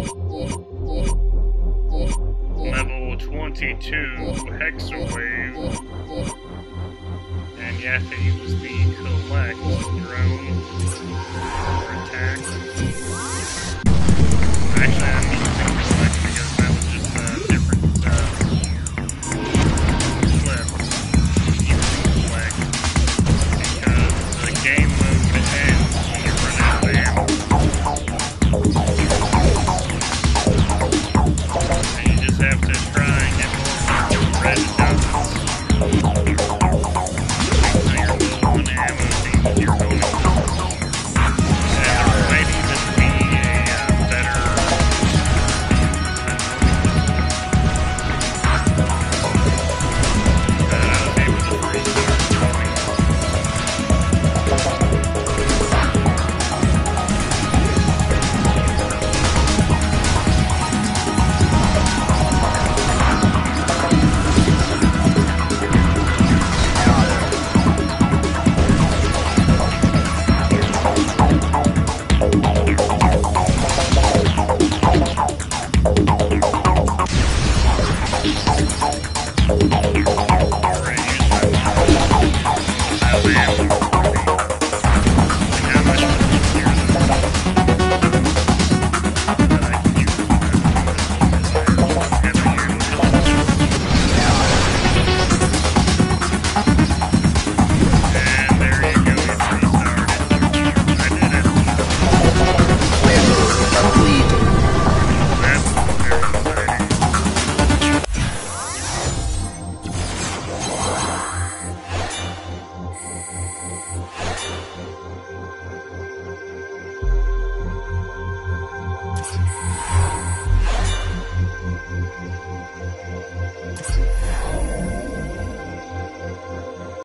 Level 22Hexawave. And you have to use the collect drone for attack. Actually, I'm using collect because that was just a different flip. Using collect because the game mode ends when you run out of ammo. And you just have to try and get more red dots.